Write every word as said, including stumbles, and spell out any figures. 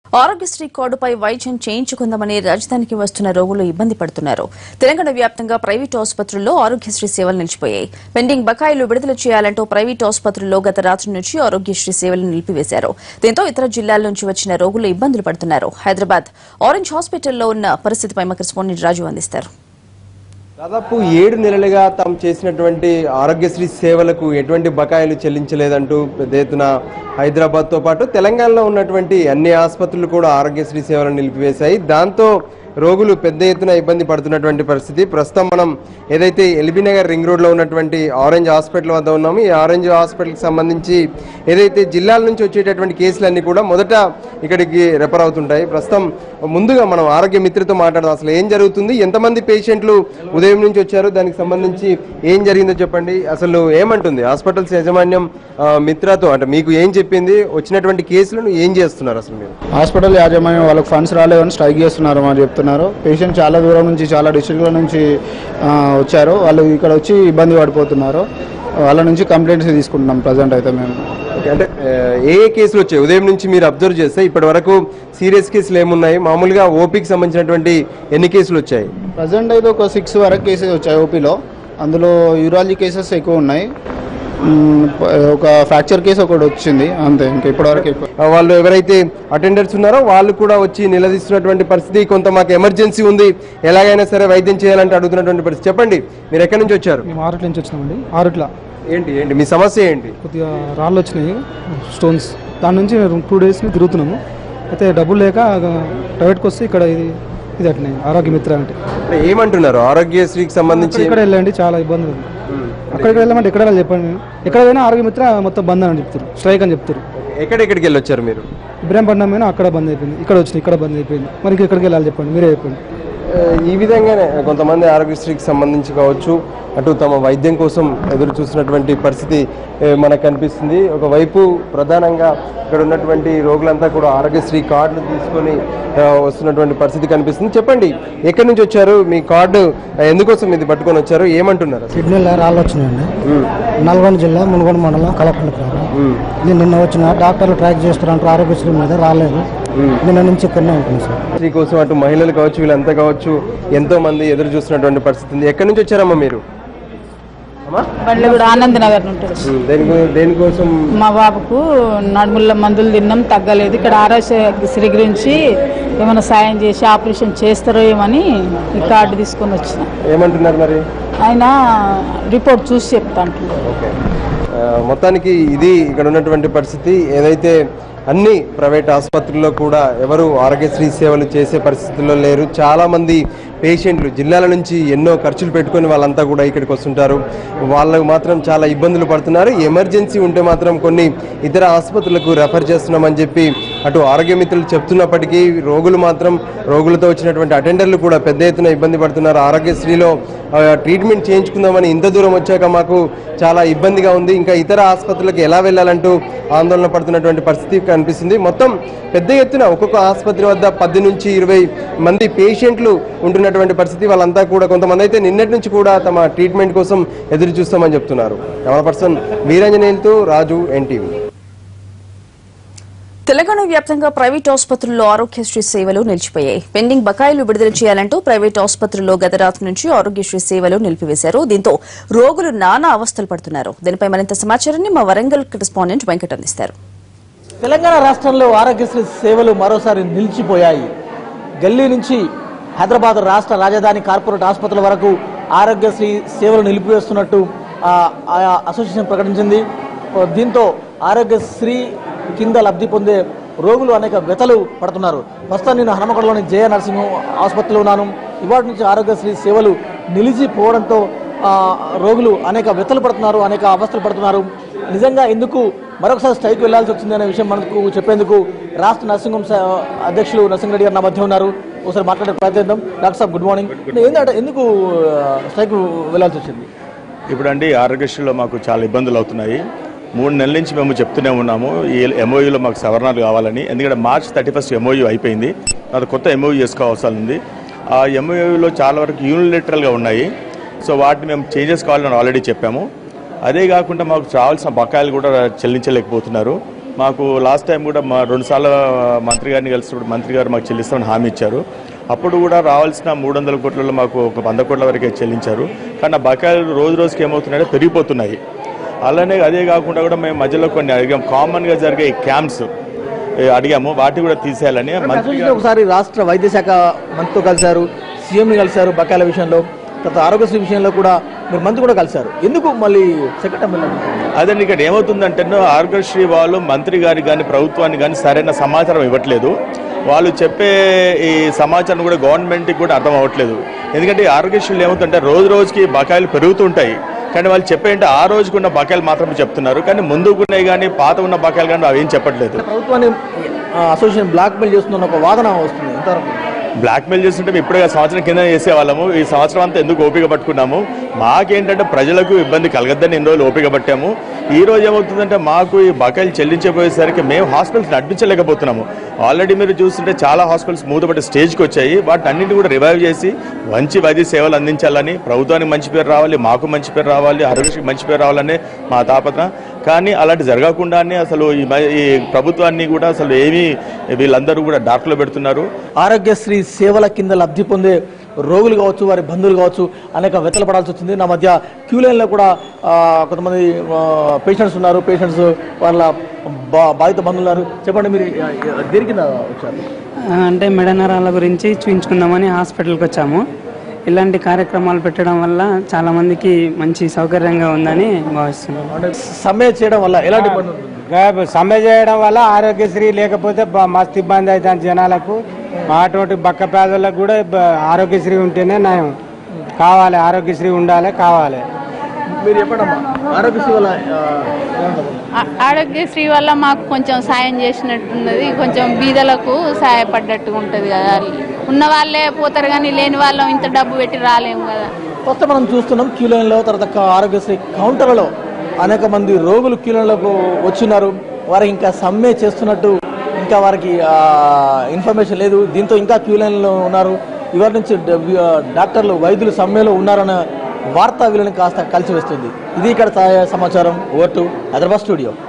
ఆరోగ్యశ్రీ కార్డుపై వైద్యం చేయించుకుందామని రాజధానికి వస్తున్న రోగులు ఇబ్బంది పడుతున్నారు. తెలంగాణ వ్యాప్తంగా ప్రైవేట్ ఆసుపత్రుల్లో ఆరోగ్యశ్రీ సేవలు నిలిచిపోయాయి. పెండింగ్ బకాయిలు విడుదల చేయాలంటూ ప్రైవేట్ ఆసుపత్రుల్లో గత రాత్రి నుంచి ఆరోగ్యశ్రీ సేవలు నిలిపివేశారు. దీంతో ఇతర జిల్లాల నుంచి వచ్చిన రోగులు ఇబ్బందులు పడుతున్నారు. హైదరాబాద్ ఆరెంజ్ హాస్పిటల్లో ఉన్న పరిస్థితిపై మా కరెస్పాండెంట్ రాజు అందిస్తారు. దాదాపు ఏడు నెలలుగా తాము చేసినటువంటి ఆరోగ్యశ్రీ సేవలకు ఎటువంటి బకాయిలు చెల్లించలేదంటూ పెద్ద ఎత్తున హైదరాబాద్తో పాటు తెలంగాణలో ఉన్నటువంటి అన్ని ఆసుపత్రులు కూడా ఆరోగ్యశ్రీ సేవలను నిలిపివేశాయి. దాంతో రోగులు పెద్ద ఎత్తున ఇబ్బంది పడుతున్నటువంటి పరిస్థితి. ప్రస్తుతం మనం ఏదైతే ఎల్బీ నగర్ రింగ్ రోడ్లో ఉన్నటువంటి ఆరెంజ్ హాస్పిటల్ వద్ద ఉన్నాము. ఈ ఆరెంజ్ హాస్పిటల్కి సంబంధించి ఏదైతే జిల్లాల నుంచి వచ్చేటటువంటి కేసులన్నీ కూడా మొదట ఇక్కడికి రెఫర్ అవుతుంటాయి. ప్రస్తుతం ముందుగా మనం ఆరోగ్య మిత్రతో మాట్లాడదాం. అసలు ఏం జరుగుతుంది, ఎంతమంది పేషెంట్లు ఉదయం నుంచి వచ్చారు, దానికి సంబంధించి ఏం జరిగిందో చెప్పండి. అసలు ఏమంటుంది హాస్పిటల్స్ యాజమాన్యం మిత్రతో, అంటే మీకు ఏం చెప్పింది, వచ్చినటువంటి కేసులను ఏం చేస్తున్నారు? అసలు మీరు హాస్పిటల్ యాజమాన్యం వాళ్ళకి ఫండ్స్ రాలేదని స్ట్రైక్ చేస్తున్నారు అని చెప్తున్నారు. పేషెంట్ చాలా దూరం నుంచి, చాలా డిస్ట్రిక్ట్ల నుంచి వచ్చారు. వాళ్ళు ఇక్కడ వచ్చి ఇబ్బంది పడిపోతున్నారు. వాళ్ళ నుంచి కంప్లైంట్స్ తీసుకుంటున్నాం ప్రజెంట్ అయితే మేము. అంటే ఏ ఏ కేసులు వచ్చాయి ఉదయం నుంచి మీరు అబ్జర్వ్ చేస్తే ఇప్పటి వరకు సీరియస్ కేసులు ఏమున్నాయి, మామూలుగా ఓపీకి సంబంధించినటువంటి ఎన్ని కేసులు వచ్చాయి? ప్రజెంట్ అయితే ఒక సిక్స్ వరకు కేసెస్ వచ్చాయి ఓపీలో. అందులో యూరాలజీ కేసెస్ ఎక్కువ ఉన్నాయి. ఒక ఫ్రాక్చర్ కేసు ఒకటి వచ్చింది అంతే. ఇంకా ఇప్పటివరకు వాళ్ళు ఎవరైతే అటెండర్స్ ఉన్నారో వాళ్ళు కూడా వచ్చి నిలదీస్తున్నటువంటి పరిస్థితి. కొంత మాకు ఎమర్జెన్సీ ఉంది, ఎలాగైనా సరే వైద్యం చేయాలంటే అడుగుతున్నటువంటి పరిస్థితి. చెప్పండి, మీరు ఎక్కడి నుంచి వచ్చారు? మేము ఆరుట్ల నుంచి వచ్చినామండి. ఆరుట్ల ఏంటి ఏంటి మీ సమస్య ఏంటి? కొద్దిగా రాళ్ళు వచ్చినాయి, స్టోన్స్. దాని నుంచి టూ డేస్ తిరుగుతున్నాము. అయితే డబ్బులు లేక ప్రైవేట్కి వస్తే ఇక్కడ ఇది ఇది అట్నే ఆరోగ్య మిత్ర అంటే ఏమంటున్నారు? ఆరోగ్యశ్రీకి సంబంధించి ఇక్కడ వెళ్ళండి, చాలా ఇబ్బందులు ఉంది. అక్కడికి వెళ్ళామంటే ఎక్కడ వెళ్ళాలి చెప్పండి. ఎక్కడ పోయినా ఆరోగ్య మిత్ర మొత్తం బంద్ అని చెప్తారు, స్ట్రైక్ అని చెప్తారు. ఎక్కడెక్కడికి వెళ్ళి వచ్చారు మీరు? ఇబ్రాహీంపట్నం పోయినా అక్కడ బంద్ అయిపోయింది, ఇక్కడ వచ్చింది ఇక్కడ బంద్ అయిపోయింది. మరి ఎక్కడికి వెళ్ళాలి చెప్పండి, మీరే చెప్పండి. ఈ విధంగానే కొంతమంది ఆరోగ్యశ్రీకి సంబంధించి కావచ్చు, అటు తమ వైద్యం కోసం ఎదురు చూసినటువంటి పరిస్థితి మనకు కనిపిస్తుంది. ఒకవైపు ప్రధానంగా ఇక్కడ ఉన్నటువంటి రోగులంతా కూడా ఆరోగ్యశ్రీ కార్డులు తీసుకొని వస్తున్నటువంటి పరిస్థితి కనిపిస్తుంది. చెప్పండి, ఎక్కడి నుంచి వచ్చారు, మీ కార్డు ఎందుకోసం ఇది పట్టుకొని వచ్చారు, ఏమంటున్నారు? కిడ్నీలో రాళ్ళు వచ్చినాయండి. నల్గొండ జిల్లా మునుగోడు మండలం కలెక్టర్. నేను నిన్న వచ్చిన డాక్టర్లు ట్రాక్ చేస్తున్నారు, ఆరోగ్యశ్రీ మీద రాలేదు. నిన్న నుంచి ఇక్కడనే ఉంటుంది సార్. శ్రీ కోసం అటు మహిళలు కావచ్చు, వీళ్ళంతా కావచ్చు, ఎంతో మంది ఎదురు చూస్తున్నటువంటి పరిస్థితి ఉంది. ఎక్కడి నుంచి వచ్చారమ్మా మీరు? ఆనందనగర్ ఉంటుంది. దేనికోసం? మా బాబుకు నడుముల మందులు తిన్నాం, తగ్గలేదు. ఇక్కడ ఆరోగ్యశ్రీ గురించి ఏమైనా సాయం చేసి ఆపరేషన్ చేస్తారో ఏమని ఈ కార్డు తీసుకొని వచ్చిన. ఏమంటున్నారు మరి? ఆయన రిపోర్ట్ చూసి చెప్తా అంటున్నారు. ఓకే, మొత్తానికి ఇది ఇక్కడ ఉన్నటువంటి పరిస్థితి. ఏదైతే అన్ని ప్రైవేట్ ఆసుపత్రుల్లో కూడా ఎవరు ఆరోగ్యశ్రీ సేవలు చేసే పరిస్థితుల్లో లేరు. చాలామంది పేషెంట్లు జిల్లాల నుంచి ఎన్నో ఖర్చులు పెట్టుకొని వాళ్ళంతా కూడా ఇక్కడికి వస్తుంటారు. వాళ్ళకు మాత్రం చాలా ఇబ్బందులు పడుతున్నారు. ఎమర్జెన్సీ ఉంటే మాత్రం కొన్ని ఇతర ఆసుపత్రులకు రెఫర్ చేస్తున్నామని చెప్పి అటు ఆరోగ్య మిత్రులు చెప్తున్నప్పటికీ రోగులు మాత్రం, రోగులతో వచ్చినటువంటి అటెండర్లు కూడా పెద్ద ఎత్తున ఇబ్బంది పడుతున్నారు. ఆరోగ్యశ్రీలో ట్రీట్మెంట్ చేయించుకుందామని ఇంత దూరం వచ్చాక మాకు చాలా ఇబ్బందిగా ఉంది, ఇంకా ఇతర ఆసుపత్రులకు ఎలా వెళ్ళాలంటూ ఆందోళన పడుతున్నటువంటి పరిస్థితి కనిపిస్తుంది. మొత్తం పెద్ద ఎత్తున ఒక్కొక్క ఆసుపత్రి వద్ద పది నుంచి ఇరవై మంది పేషెంట్లు ఉంటున్నటువంటి పరిస్థితి. వాళ్ళంతా కూడా కొంతమంది అయితే నిన్నటి నుంచి కూడా తమ ట్రీట్మెంట్ కోసం ఎదురు చూస్తామని చెప్తున్నారు. కెమెరా పర్సన్ వీరాంజనేయులతో రాజు, ఎన్టీవీ. తెలంగాణ వ్యాప్తంగా ప్రైవేట్ ఆసుపత్రుల్లో ఆరోగ్యశ్రీ సేవలు నిలిచిపోయాయి. పెండింగ్ బకాయిలు విడుదల చేయాలంటూ ప్రైవేట్ ఆసుపత్రుల్లో గత రాత్రి నుంచి ఆరోగ్యశ్రీ సేవలు నిలిపివేశారు. దీంతో రోగులు నానా అవస్థలు పడుతున్నారు. దీనిపై మరింత సమాచారాన్ని మా వరంగల్ కరెస్పాండెంట్ వెంకట్ అందిస్తారు. తెలంగాణ రాష్ట్రంలో ఆరోగ్యశ్రీ సేవలు మరోసారి నిలిచిపోయాయి. గల్లీ నుంచి హైదరాబాద్ రాష్ట్ర రాజధాని కార్పొరేట్ ఆసుపత్రుల వరకు ఆరోగ్యశ్రీ సేవలు నిలిపివేస్తున్నట్టు అసోసియేషన్ ప్రకటించింది. దీంతో ఆరోగ్యశ్రీ కింద లబ్ధి పొందే రోగులు అనేక వ్యతలు పడుతున్నారు. ప్రస్తుతం నేను హనుమకొండలోని జయ నర్సింగ్ ఆసుపత్రిలో ఉన్నాను. ఇవాటి నుంచి ఆరోగ్యశ్రీ సేవలు నిలిచిపోవడంతో రోగులు అనేక వ్యతలు పడుతున్నారు, అనేక అవస్థలు పడుతున్నారు. నిజంగా ఎందుకు మరొకసారి స్ట్రైక్ వెళ్లాల్సి వచ్చింది అనే విషయం మనకు చెప్పేందుకు రాష్ట్ర నర్సింగ్ హోమ్ అధ్యక్షులు నర్సింగ్ రెడ్డి గారు నా మధ్య ఉన్నారు. ఒకసారి మాట్లాడే ప్రయత్నిద్దాం. డాక్టర్ సాబ్, గుడ్ మార్నింగ్. ఏంటంటే ఎందుకు స్ట్రైక్ వెళ్లాల్సి వచ్చింది? ఇప్పుడు అండి ఆరోగ్యశ్రీలో మాకు చాలా ఇబ్బందులు అవుతున్నాయి. మూడు నెలల నుంచి మేము చెప్తూనే ఉన్నాము ఈ ఎంఓయూలో మాకు సవరణలు కావాలని. ఎందుకంటే మార్చ్ థర్టీ ఫస్ట్ ఎంఓయూ అయిపోయింది, అది కొత్త ఎంఓయూ చేసుకోవాల్సి ఉంది. ఆ ఎంఓయూలో చాలా వరకు యూనిలేటరల్గా ఉన్నాయి. సో వాటిని మేము చేంజెస్ కావాలని ఆల్రెడీ చెప్పాము. అదే కాకుండా మాకు రావాల్సిన బకాయిలు కూడా చెల్లించలేకపోతున్నారు. మాకు లాస్ట్ టైం కూడా మా రెండుసార్లు మంత్రి గారిని కలిసినప్పుడు మంత్రి గారు మాకు చెల్లిస్తామని హామీ ఇచ్చారు. అప్పుడు కూడా రావాల్సిన మూడు వందల కోట్లలో మాకు ఒక వంద కోట్ల వరకే చెల్లించారు. కానీ ఆ బకాయిలు రోజు రోజుకి ఏమవుతున్నాయంటే పెరిగిపోతున్నాయి. అలానే అదే కాకుండా కూడా మేము మధ్యలో కొన్ని అడిగాం, కామన్గా జరిగే క్యాంప్స్ అడిగాము, వాటి కూడా తీసేయాలని. ఒకసారి రాష్ట్ర వైద్య శాఖ మంత్రితో కలిశారు, సీఎంని కలిశారు బకాయిల విషయంలో, తర్వాత ఆరోగ్యశ్రీ విషయంలో కూడా మీరు మంత్రి కూడా కలిశారు. ఎందుకు మళ్ళీ సెకండ్ టైం వెళ్ళండి? అదే ఇక్కడ ఏమవుతుందంటే ఆరోగ్యశ్రీ వాళ్ళు మంత్రి గారికి కానీ ప్రభుత్వానికి కానీ సరైన సమాచారం ఇవ్వట్లేదు. వాళ్ళు చెప్పే ఈ సమాచారం కూడా గవర్నమెంట్కి కూడా అర్థం అవ్వట్లేదు. ఎందుకంటే ఆరోగ్యశ్రీలు ఏమవుతుందంటే రోజు రోజుకి బకాయిలు పెరుగుతుంటాయి, కానీ వాళ్ళు చెప్పేంటే ఆ రోజుకున్న బకాయిలు మాత్రమే చెప్తున్నారు. కానీ ముందుకున్నాయి కానీ పాత ఉన్న బకాయిలు కానీ అవి ఏం చెప్పట్లేదు. ప్రభుత్వాన్ని అసోసియేషన్ బ్లాక్మెయిల్ చేస్తున్న ఒక వాదన వస్తుంది. ఎంతవరకు బ్లాక్మెయిల్ చేస్తుంటే మేము ఇప్పుడే సంవత్సరం కింద చేసేవాళ్ళము. ఈ సంవత్సరం అంతా ఎందుకు ఓపిక పట్టుకున్నాము? మాకేంటంటే ప్రజలకు ఇబ్బంది కలగద్దని ఎన్ని రోజులు ఓపిక పట్టాము. ఈ రోజు ఏమవుతుందంటే మాకు ఈ బకాయిలు చెల్లించబోయేసరికి మేము హాస్పిటల్స్ నడిపించలేకపోతున్నాము. ఆల్రెడీ మీరు చూస్తుంటే చాలా హాస్పిటల్స్ మూతపడే స్టేజ్కి వచ్చాయి. వాటిని అన్నింటి కూడా రివైవ్ చేసి మంచి వైద్య సేవలు అందించాలని, ప్రభుత్వానికి మంచి పేరు రావాలి, మాకు మంచి పేరు రావాలి, ఆరోగ్యశ్రీకి మంచి పేరు రావాలనే మా తాపత్రయం. కానీ అలాంటి జరగకుండానే అసలు ఈ ప్రభుత్వాన్ని కూడా అసలు ఏమీ వీళ్ళందరూ కూడా డాక్టర్లు పెడుతున్నారు. ఆరోగ్యశ్రీ సేవల కింద లబ్ధి పొందే రోగులు కావచ్చు, వారి బంధువులు కావచ్చు, అనేక వ్యతలు పడాల్సి వచ్చింది. నా మధ్య క్యూ లైన్లో కూడా కొంతమంది పేషెంట్స్ ఉన్నారు, పేషెంట్స్ వాళ్ళ బాధిత బంధువులు ఉన్నారు. చెప్పండి, మీరు దేనికి వచ్చారు? అంటే మెడ నరాల గురించి చూపించుకుందామని హాస్పిటల్కి వచ్చాము. ఇలాంటి కార్యక్రమాలు పెట్టడం వల్ల చాలా మందికి మంచి సౌకర్యంగా ఉందని భావిస్తున్నాం. అంటే సమ్మె చేయడం వల్ల ఎలాంటి ఇబ్బంది ఉంటుంది? సమ్మె చేయడం వల్ల ఆరోగ్యశ్రీ లేకపోతే మస్తు ఇబ్బంది అవుతుంది జనాలకు. అటువంటి బక్క పేదలకు కూడా ఆరోగ్యశ్రీ ఉంటేనే నయం. కావాలి, ఆరోగ్యశ్రీ ఉండాలి, కావాలి. మీరు చెప్పండమ్మా, ఆరోగ్యశ్రీ వల్ల ఆరోగ్యశ్రీ వల్ల మాకు కొంచెం సాయం చేసినట్టున్నది, కొంచెం బీదలకు సహాయపడ్డట్టుగా ఉంటుంది కదా. ఉన్న వాళ్ళే పోతారు కానీ లేని వాళ్ళం ఇంత డబ్బు పెట్టి రాలేము కదా. కొత్త మనం చూస్తున్నాం క్యూ లైన్లో, తర్వాత ఆరోగ్యశ్రీ కౌంటర్లలో అనేక మంది రోగులు క్యూ లైన్లోకి వచ్చినారు. వారికి ఇంకా సమ్మె చేస్తున్నట్టు ఇంకా వారికి ఇన్ఫర్మేషన్ లేదు. దీంతో ఇంకా క్యూ లైన్లో ఉన్నారు. ఇవాళ నుంచి డాక్టర్లు, వైద్యులు సమ్మెలో ఉన్నారన్న వార్త వీళ్ళని కాస్త కలిసి వస్తుంది. ఇది ఇక్కడ సమాచారం. Over to Hyderabad studio.